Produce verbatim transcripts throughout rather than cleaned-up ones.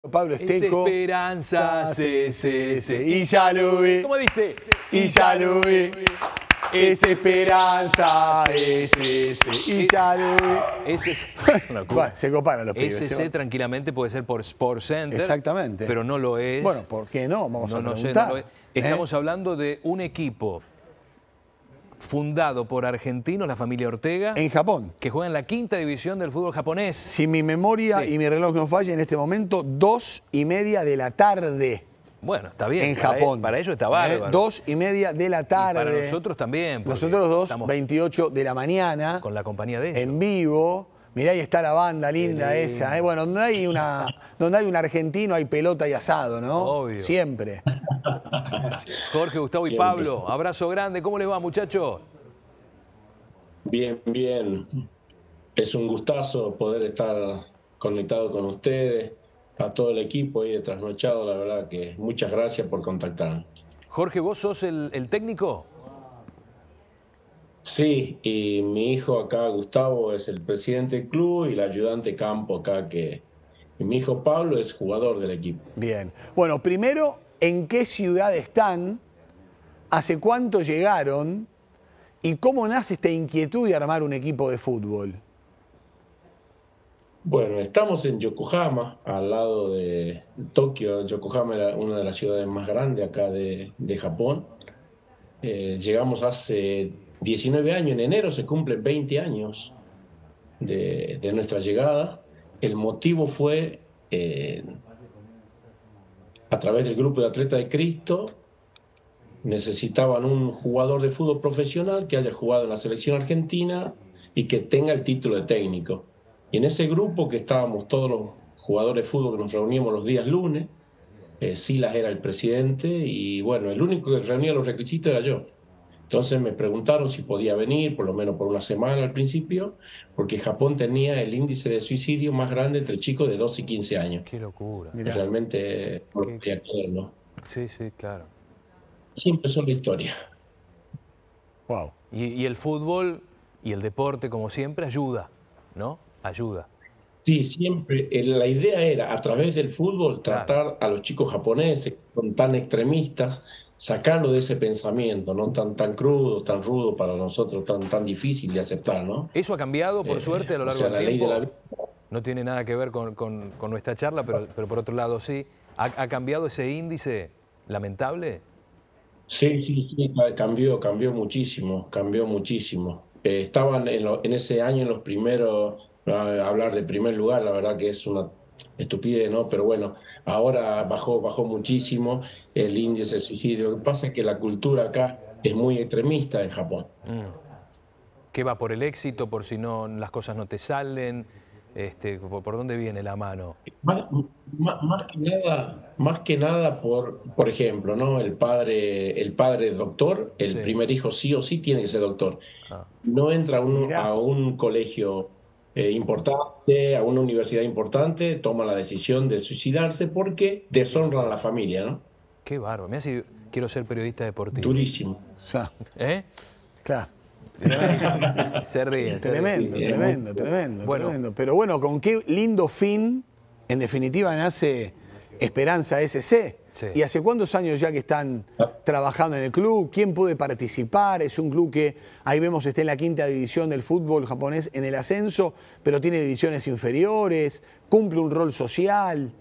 Pablo Esteco. Es esperanza, sí, sí, sí. Y ya lo vi. ¿Cómo dice? Y ya lo vi. Es esperanza, ese, ese. Y ya lo vi. Ese, bueno, se coparon los pibes. Ese tranquilamente puede ser por Sport Center. Exactamente. Pero no lo es. Bueno, ¿por qué no? Vamos no, a no preguntar. Sé, no lo es. Estamos ¿Eh? hablando de un equipo fundado por argentinos, la familia Ortega. En Japón. Que juega en la quinta división del fútbol japonés. Si mi memoria sí. y mi reloj no falla, en este momento, dos y media de la tarde. Bueno, está bien. En para Japón. Él, para ellos está bárbaro. ¿Eh? Dos y media de la tarde. Y para nosotros también. Nosotros dos, veintiocho de la mañana. Con la compañía de ellos. En vivo. Mirá, ahí está la banda linda Qué esa. ¿eh? Bueno, donde hay, una, donde hay un argentino hay pelota y asado, ¿no? Obvio. Siempre. Jorge, Gustavo Siempre. y Pablo, abrazo grande. ¿Cómo les va, muchachos? Bien, bien. Es un gustazo poder estar conectado con ustedes, a todo el equipo ahí de Trasnochado, la verdad que muchas gracias por contactarme. Jorge, ¿vos sos el, el técnico? Sí, y mi hijo acá, Gustavo, es el presidente del club y el ayudante campo acá, que y mi hijo Pablo es jugador del equipo. Bien. Bueno, primero, ¿en qué ciudad están? ¿Hace cuánto llegaron? ¿Y cómo nace esta inquietud de armar un equipo de fútbol? Bueno, estamos en Yokohama, al lado de Tokio. Yokohama era una de las ciudades más grandes acá de, de Japón. Eh, llegamos hace diecinueve años, en enero se cumplen veinte años de, de nuestra llegada. El motivo fue, eh, a través del grupo de Atletas de Cristo, necesitaban un jugador de fútbol profesional que haya jugado en la selección argentina y que tenga el título de técnico. Y en ese grupo, que estábamos todos los jugadores de fútbol que nos reuníamos los días lunes, eh, Silas era el presidente y bueno, el único que reunía los requisitos era yo. Entonces me preguntaron si podía venir, por lo menos por una semana al principio, porque Japón tenía el índice de suicidio más grande entre chicos de doce y quince años. Qué locura. Mirá. Realmente no lo podía creer, ¿no? Sí, sí, claro. Siempre son la historia. Wow. Y, y el fútbol y el deporte, como siempre, ayuda, ¿no? Ayuda. Sí, siempre. La idea era, a través del fútbol, tratar claro. a los chicos japoneses, que son tan extremistas, sacarlo de ese pensamiento, ¿no? Tan, tan crudo, tan rudo para nosotros, tan, tan difícil de aceptar, ¿no? ¿Eso ha cambiado, por eh, suerte, a lo largo o sea, del la tiempo? Ley de la... No tiene nada que ver con, con, con nuestra charla, pero, pero por otro lado sí. ¿Ha, ha cambiado ese índice lamentable? Sí, sí, sí, cambió, cambió muchísimo, cambió muchísimo. Eh, estaban en, lo, en ese año en los primeros, uh, hablar de primer lugar, la verdad que es una estupidez, ¿no? Pero bueno, ahora bajó, bajó muchísimo el índice de suicidio. Lo que pasa es que la cultura acá es muy extremista en Japón. Mm. ¿Qué va por el éxito, por si no las cosas no te salen? Este, ¿por, ¿Por dónde viene la mano? Más, más, más que nada, más que nada por, por ejemplo, ¿no? El padre, el padre doctor, el sí. primer hijo sí o sí tiene que ser doctor. Ah. No entra a un, a un colegio eh, importante, a una universidad importante, toma la decisión de suicidarse porque deshonran a la familia, ¿no? Qué bárbaro. Mira si quiero ser periodista deportivo. Durísimo. ¿Eh? Claro. Se ríe. Tremendo, se ríe. tremendo, tremendo, bueno. tremendo. Pero bueno, con qué lindo fin, en definitiva, nace Esperanza S C. Sí. ¿Y hace cuántos años ya que están trabajando en el club? ¿Quién puede participar? Es un club que, ahí vemos, está en la quinta división del fútbol japonés en el ascenso, pero tiene divisiones inferiores, cumple un rol social.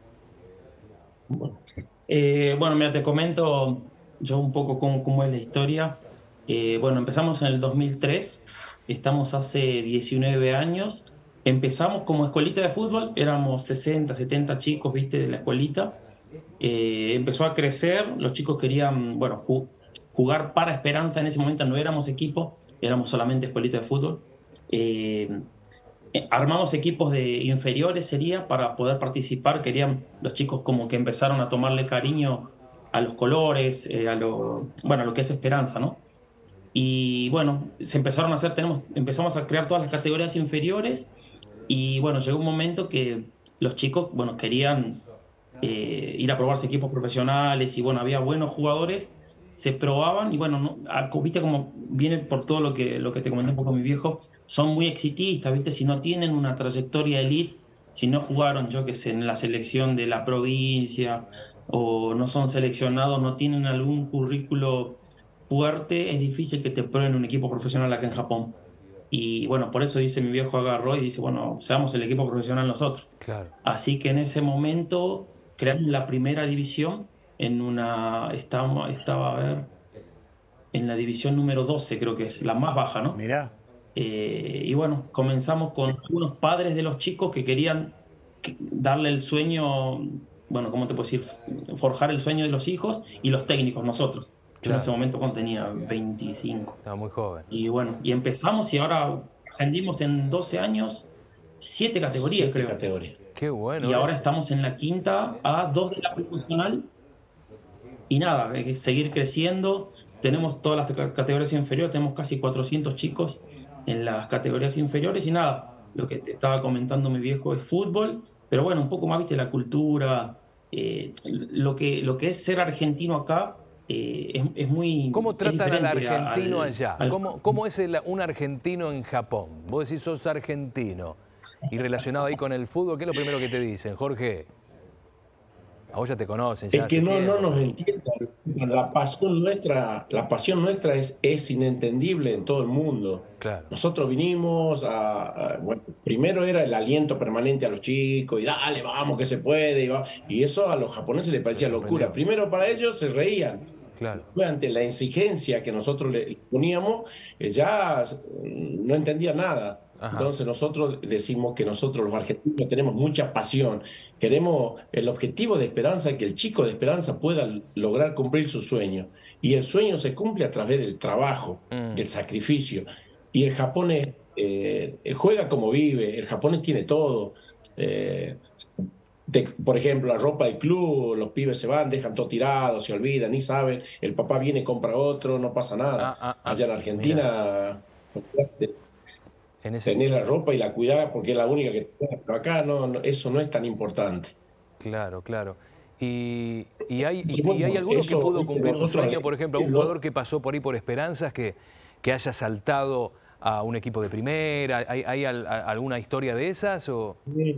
Eh, bueno, mira, te comento yo un poco cómo, cómo es la historia. Eh, bueno, empezamos en el dos mil tres, estamos hace diecinueve años. Empezamos como escuelita de fútbol, éramos sesenta, setenta chicos, viste, de la escuelita. Eh, empezó a crecer, los chicos querían, bueno, ju jugar para Esperanza. En ese momento no éramos equipo, éramos solamente escuelita de fútbol. Eh, armamos equipos de inferiores, sería, para poder participar. Querían los chicos como que empezaron a tomarle cariño a los colores, eh, a lo, bueno, a lo que es Esperanza, ¿no? Y bueno, se empezaron a hacer, tenemos, empezamos a crear todas las categorías inferiores y bueno, llegó un momento que los chicos, bueno, querían eh, ir a probarse equipos profesionales y bueno, había buenos jugadores, se probaban y bueno, no, viste como viene por todo lo que, lo que te comenté un poco mi viejo, son muy exitistas, viste, si no tienen una trayectoria elite, si no jugaron, yo que sé, en la selección de la provincia o no son seleccionados, no tienen algún currículo fuerte, es difícil que te prueben un equipo profesional acá en Japón. Y bueno, por eso dice mi viejo agarró y dice, bueno, seamos el equipo profesional nosotros. Claro. Así que en ese momento creamos la primera división en una, estaba, estaba a ver, en la división número doce, creo que es la más baja, ¿no? Mirá. Eh, y bueno, comenzamos con algunos padres de los chicos que querían que- darle el sueño, bueno, ¿cómo te puedo decir? Forjar el sueño de los hijos y los técnicos, nosotros. Yo Claro. en ese momento cuando tenía veinticinco. Estaba muy joven. Y bueno, y empezamos y ahora ascendimos en doce años, siete categorías, Siete creo. categorías. Qué bueno. Y ahora eso. estamos en la quinta, a dos de la profesional. Y nada, hay que seguir creciendo. Tenemos todas las ca- categorías inferiores, tenemos casi cuatrocientos chicos en las categorías inferiores. Y nada, lo que te estaba comentando mi viejo es fútbol, pero bueno, un poco más, viste, la cultura, eh, lo que, lo que es ser argentino acá. Eh, es, es muy. ¿Cómo es tratan al diferente a- argentino al- allá? al- ¿Cómo, cómo es el- un argentino en Japón? Vos decís sos argentino y relacionado ahí con el fútbol, ¿qué es lo primero que te dicen, Jorge? A vos ya te conocen. Ya Es que hace no, no tiempo. nos entiendan. La pasión nuestra, la pasión nuestra es, es inentendible en todo el mundo. Claro. Nosotros vinimos a, a- bueno, primero era el aliento permanente a los chicos y dale, vamos, que se puede. Y, va- y eso a los japoneses les parecía Les locura. sorprendió. Primero para ellos se reían. Claro. Ante la exigencia que nosotros le poníamos, eh, ya mm, no entendía nada. Ajá. Entonces nosotros decimos que nosotros los argentinos tenemos mucha pasión. Queremos el objetivo de Esperanza, que el chico de Esperanza pueda lograr cumplir su sueño. Y el sueño se cumple a través del trabajo, Mm. del sacrificio. Y el japonés eh, juega como vive, el japonés tiene todo. Eh, de- por ejemplo, la ropa del club, los pibes se van, dejan todo tirado, se olvidan, ni saben. El papá viene y compra otro, no pasa nada. Ah, ah, ah, Allá en Argentina En ese, tenés la ropa y la cuidás porque es la única que tenés. Pero acá no, no, eso no es tan importante. claro, claro. Y, y hay, y, Sí, bueno, y hay alguno que eso, pudo viste, cumplir un nosotros sueño, por ejemplo, un lo- jugador que pasó por ahí por Esperanzas, que, que haya saltado a un equipo de primera. ¿Hay, hay al- a- alguna historia de esas? O...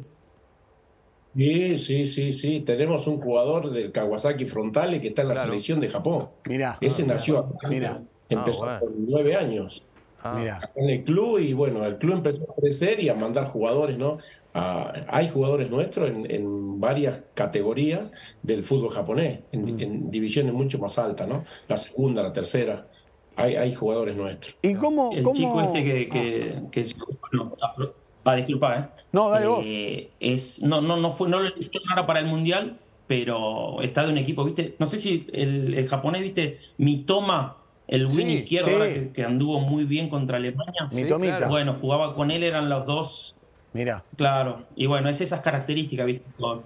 Sí, sí, sí, sí. Tenemos un jugador del Kawasaki Frontale que está en la Claro. selección de Japón. Mirá. Ese nació acá. Mirá. Empezó Ah, bueno. con nueve años Ah, Mirá. en el club y bueno, el club empezó a crecer y a mandar jugadores, ¿no? Ah, hay jugadores nuestros en, en varias categorías del fútbol japonés, en, en divisiones mucho más altas, ¿no? La segunda, la tercera. Hay, hay jugadores nuestros. ¿Y cómo, El cómo- chico este que... que, que no, ah, disculpa, ¿eh? No, dale vos. Eh, es, no, no, no, fue, no lo eligió nada para el Mundial, pero está de un equipo, ¿viste? No sé si el, el japonés, ¿viste? Mitoma, el wing Sí, izquierdo, sí. ahora que, que anduvo muy bien contra Alemania. Mi Sí, Tomita. claro. Bueno, jugaba con él, eran los dos, Mirá. claro. Y bueno, es esas características, ¿viste?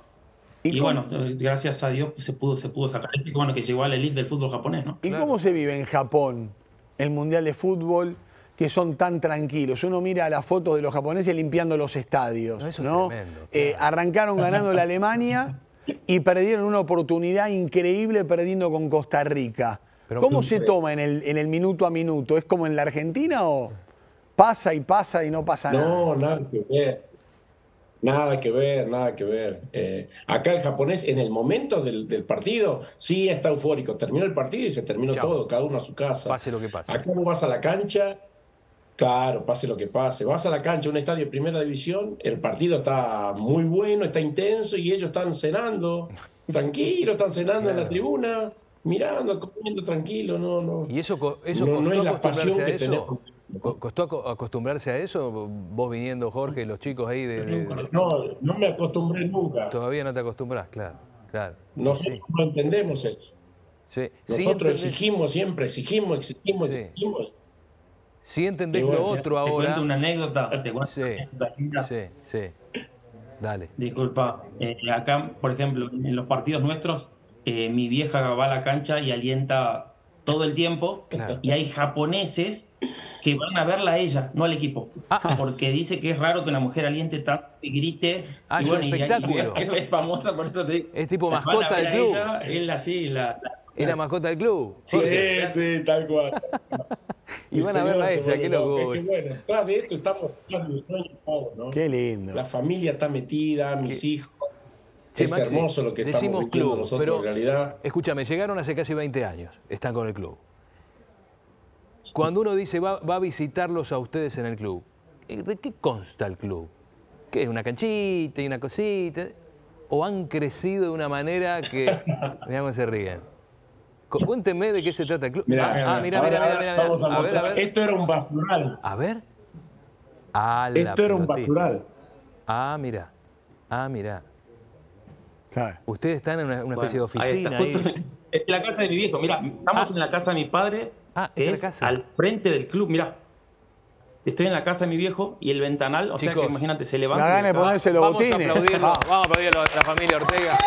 ¿Y Y, cómo- bueno, gracias a Dios se pudo, se pudo sacar. Ese que bueno que llegó a la elite del fútbol japonés, ¿no? ¿Y Claro. cómo se vive en Japón el Mundial de Fútbol, que son tan tranquilos? Uno mira las fotos de los japoneses limpiando los estadios, No, eso ¿no? es tremendo, Eh, claro. arrancaron ganando la Alemania y perdieron una oportunidad increíble perdiendo con Costa Rica. Pero- ¿Cómo se toma en el, en el minuto a minuto? ¿Es como en la Argentina o pasa y pasa y no pasa nada? No, nada que ver. Nada que ver, nada que ver. Eh, acá el japonés, en el momento del, del partido, sí está eufórico. Terminó el partido y se terminó Chao. todo, cada uno a su casa. Pase lo que pase. Acá vos vas a la cancha, claro, pase lo que pase. Vas a la cancha, un estadio de primera división, el partido está muy bueno, está intenso y ellos están cenando, tranquilos, están cenando en la Claro. tribuna, mirando, comiendo tranquilo, no, no. ¿Y eso, co- eso No, costó no es la acostumbrarse pasión a que eso? tenemos. Co- ¿Costó aco- acostumbrarse a eso? Vos viniendo, Jorge, los chicos ahí de... de- de- No, no me acostumbré nunca. Todavía no te acostumbras, claro, claro. Nosotros no entendemos eso. Sí. Sí Nosotros entendés- exigimos siempre, exigimos, exigimos, Sí. exigimos. sí entendés Y bueno, lo otro Te ahora. cuento una anécdota. Te cuento Sí, una anécdota linda. sí, sí. Dale. Disculpa, eh, acá, por ejemplo, en los partidos nuestros, eh, mi vieja va a la cancha y alienta todo el tiempo. Claro. Y hay japoneses que van a verla a ella, no al equipo. Ah. Porque dice que es raro que una mujer aliente tanto y grite. Ah, y es un y- y espectáculo. es, es famosa, por eso te digo. Es tipo Van a mascota ver del a club. Ella, él así, la, la- Era mascota del club. Sí, Sí, sí, tal cual. Y van a ver la ella, qué locura. Es que bueno, tras de esto estamos tras de mi sueño todos, ¿no? Qué lindo. La familia está metida, mis ¿Qué? hijos. Che, es Maxi, hermoso lo que decimos estamos viviendo club, nosotros pero, en realidad. Escúchame, llegaron hace casi veinte años, están con el club. Cuando uno dice va, va a visitarlos a ustedes en el club, ¿de qué consta el club? ¿Qué es? ¿Una canchita y una cosita? ¿O han crecido de una manera que... Mirá cómo se ríen. Cuénteme de qué se trata el club. Mirá, ah, mira, mira, mira, mira. A, a ver, a ver. Esto era un basural. A ver. Ah, Esto era un basural. Ah, mira. Ah, mira. Claro. Ustedes están en una, una especie bueno, de oficina ahí. Está, ahí. Es la casa de mi viejo. Mira, estamos ah. en la casa de mi padre, ah, que es es al frente del club. Mira. Estoy en la casa de mi viejo y el ventanal, o Chicos, sea que imagínate, se levanta. La gana de ponerse los vamos botines. A aplaudirlo, vamos a aplaudirlo a la familia Ortega.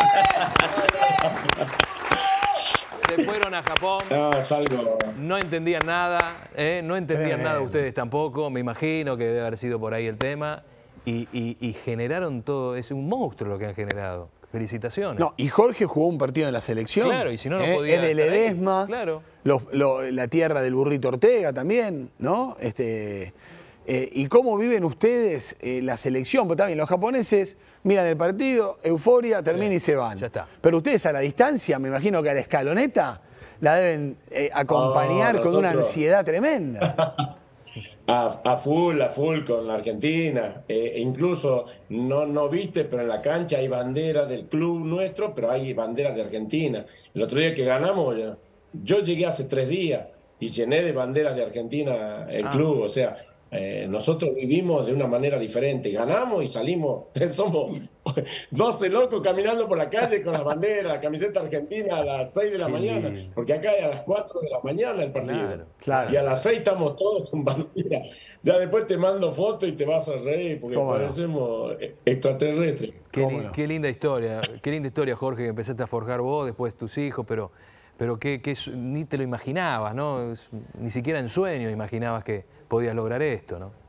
Se fueron a Japón. No, salgo. No entendían nada, ¿eh? No entendían eh. nada ustedes tampoco. Me imagino que debe haber sido por ahí el tema. Y, y, y generaron todo. Es un monstruo lo que han generado. Felicitaciones. No, y Jorge jugó un partido en la selección. Claro, y si no, no eh, podía. Es de Ledesma. Claro. Los, lo, la tierra del burrito Ortega también, ¿no? Este, eh, ¿Y cómo viven ustedes eh, la selección? Porque también los japoneses miran el partido, euforia, termina sí, y se van. Ya está. Pero ustedes a la distancia, me imagino que a la escaloneta la deben eh, acompañar oh, con una ansiedad tremenda. A, a full, a full con la Argentina. Eh, incluso, no, no viste, pero en la cancha hay banderas del club nuestro, pero hay banderas de Argentina. El otro día que ganamos, yo, yo llegué hace tres días y llené de banderas de Argentina el ah. club. O sea, eh, nosotros vivimos de una manera diferente. Ganamos y salimos. Somos doce locos caminando por la calle con las banderas, la camiseta argentina a las seis de la sí. mañana. Porque acá es a las cuatro de la mañana el partido. Claro, claro. Y a las seis estamos todos con banderas. Ya después te mando fotos y te vas a reír porque parecemos no? extraterrestres. Qué, li no? qué linda historia, qué linda historia, Jorge, que empezaste a forjar vos, después tus hijos, pero, pero que, que ni te lo imaginabas, ¿no? Ni siquiera en sueño imaginabas que podías lograr esto, ¿no?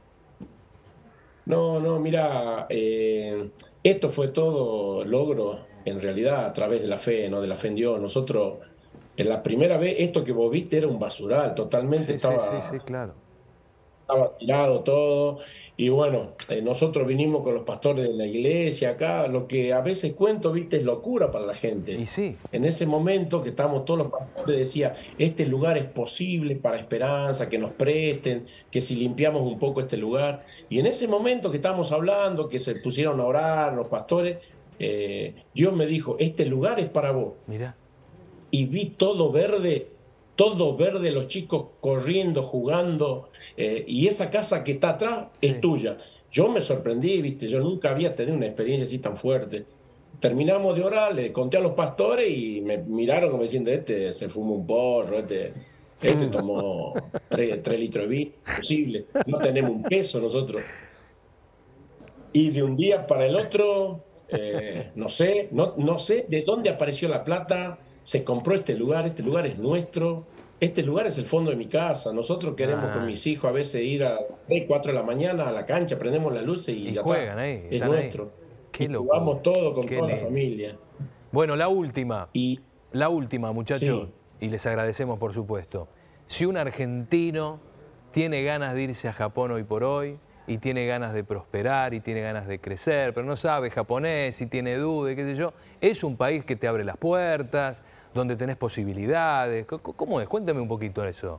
No, no, mira, eh, esto fue todo logro, en realidad, a través de la fe, ¿no? De la fe en Dios. Nosotros, en la primera vez, esto que vos viste era un basural, totalmente sí, estaba... Sí, sí, sí, claro. Estaba tirado todo, y bueno, eh, nosotros vinimos con los pastores de la iglesia acá, lo que a veces cuento, viste, es locura para la gente. Y sí. En ese momento que estamos todos los pastores, decía, este lugar es posible para esperanza, que nos presten, que si limpiamos un poco este lugar, y en ese momento que estábamos hablando, que se pusieron a orar los pastores, eh, Dios me dijo, este lugar es para vos. Mira. Y vi todo verde, todo verde, los chicos corriendo, jugando, eh, y esa casa que está atrás sí. es tuya. Yo me sorprendí, viste, yo nunca había tenido una experiencia así tan fuerte. Terminamos de orar, le conté a los pastores y me miraron como diciendo, este se fumó un porro, este, este tomó tres, tres litros de vino, imposible, no tenemos un peso nosotros. Y de un día para el otro, eh, no sé, no, no sé de dónde apareció la plata. Se compró este lugar, este lugar es nuestro, este lugar es el fondo de mi casa. Nosotros queremos ah. con mis hijos a veces ir a tres, cuatro de la mañana a la cancha, prendemos las luces y, y ya juegan está. Ahí, es nuestro. Qué y jugamos todo con Qué toda lindo. la familia. Bueno, la última, y, la última, muchachos, sí. y les agradecemos por supuesto. Si un argentino tiene ganas de irse a Japón hoy por hoy, y tiene ganas de prosperar, y tiene ganas de crecer, pero no sabe japonés, y tiene dudas, qué sé yo, es un país que te abre las puertas, donde tenés posibilidades. ¿Cómo es? Cuéntame un poquito eso.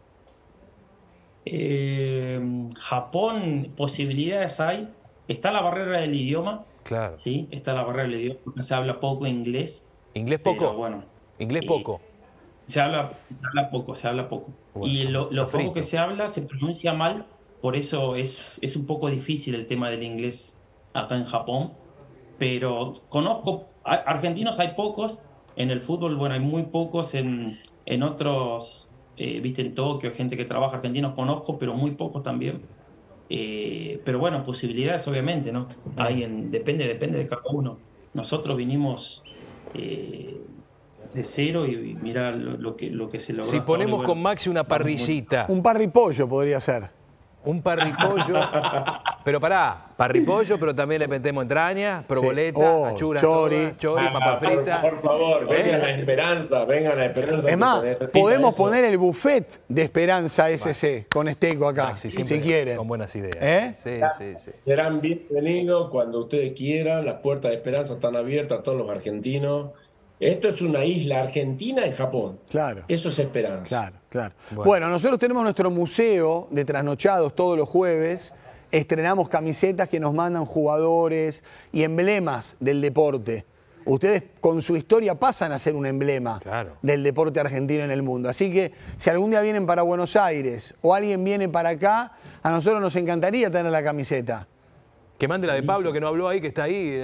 Eh, Japón, posibilidades hay. Está la barrera del idioma. Claro. Sí, está la barrera del idioma. Se habla poco inglés. ¿Inglés poco? Pero bueno. ¿Inglés poco? Se habla, se habla poco, se habla poco. Bueno, y lo, lo poco que se habla se pronuncia mal. Por eso es, es un poco difícil el tema del inglés acá en Japón. Pero conozco, argentinos hay pocos. En el fútbol, bueno, hay muy pocos, en, en otros, eh, viste, en Tokio, gente que trabaja argentinos conozco, pero muy pocos también. Eh, pero bueno, posibilidades obviamente, ¿no? Hay en, depende, depende de cada uno. Nosotros vinimos eh, de cero y, y mira lo, lo, que, lo que se logró. Si ponemos ahora, con Maxi una parrillita. Un parripollo podría ser. Un parripollo. Pero pará, parripollo, pero también le metemos entraña, proboleta, Sí. Oh, achuras, chori. todas, chori, Ah, papa por- frita. Por, favor, ¿Eh? vengan a Esperanza, vengan a Esperanza. Es más, que se necesita podemos eso. poner el buffet de Esperanza S C con Esteco acá, Maxi, si siempre quieren. Con buenas ideas. ¿Eh? Sí, sí, sí. Serán bienvenidos cuando ustedes quieran. Las puertas de Esperanza están abiertas a todos los argentinos. Esto es una isla argentina en Japón. Claro. Eso es Esperanza. Claro, claro. Bueno. Bueno. nosotros tenemos nuestro museo de trasnochados todos los jueves. Estrenamos camisetas que nos mandan jugadores y emblemas del deporte. Ustedes con su historia pasan a ser un emblema Claro. del deporte argentino en el mundo. Así que si algún día vienen para Buenos Aires o alguien viene para acá, a nosotros nos encantaría tener la camiseta. Que mande la de Pablo, que no habló ahí, que está ahí.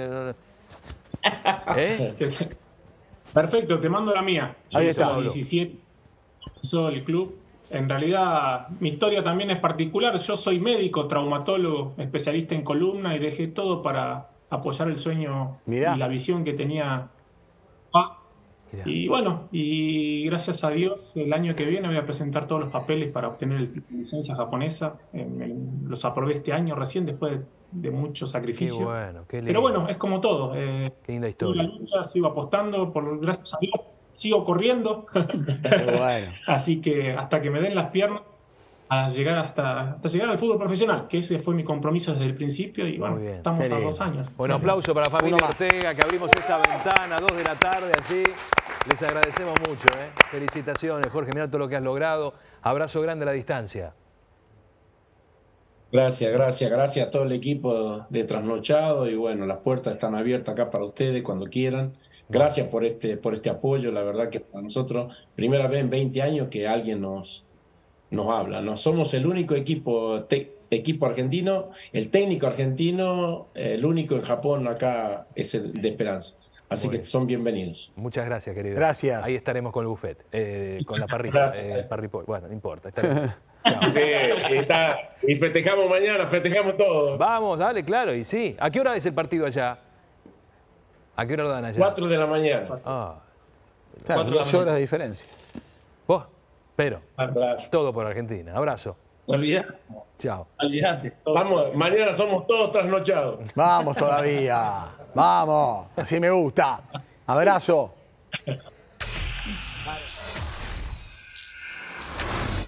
¿Eh? Perfecto, te mando la mía. Yo Ahí hice está. los diecisiete, comenzó el club. En realidad, mi historia también es particular. Yo soy médico, traumatólogo, especialista en columna y dejé todo para apoyar el sueño Mirá. y la visión que tenía. Ah, Mirá. y bueno, y gracias a Dios, el año que viene voy a presentar todos los papeles para obtener el- la licencia japonesa. En- en- los aprobé este año recién, después de, de mucho Qué sacrificio. bueno, qué lindo. Pero bueno, es como todo. eh, Qué linda sigo la historia. lucha, sigo apostando, por, gracias a Dios, sigo corriendo. Qué bueno. Así que hasta que me den las piernas, a llegar hasta, hasta llegar al fútbol profesional, que ese fue mi compromiso desde el principio y bueno, Muy bien. estamos Qué a lindo. dos años. Bueno, aplauso para la familia Uno más. Ortega, que abrimos esta ventana, dos de la tarde, así. Les agradecemos mucho, ¿eh? Felicitaciones, Jorge, mirá todo lo que has logrado. Abrazo grande a la distancia. Gracias, gracias, gracias a todo el equipo de Trasnochado y bueno, las puertas están abiertas acá para ustedes cuando quieran. Gracias por este, por este apoyo, la verdad que para nosotros, primera vez en veinte años que alguien nos, nos habla. No somos el único equipo, te- equipo argentino, el técnico argentino, el único en Japón acá es el de Esperanza. Así Muy que bien. son bienvenidos. Muchas gracias, querido. Gracias. Ahí estaremos con el buffet, eh, con la parrilla, Gracias. eh, parripollo. Bueno, no importa. estaremos. Chao. Sí, está, y festejamos mañana, festejamos todo. Vamos, dale, claro, y sí. ¿A qué hora es el partido allá? ¿A qué hora lo dan allá? Cuatro de la mañana. Ah, Claro, Cuatro de la dos mañana. horas de diferencia. vos, pero, Claro. todo por Argentina. Abrazo. Olvidate, Chao. olvidate. Vamos, mañana somos todos trasnochados. Vamos todavía. Vamos. Así me gusta. Abrazo.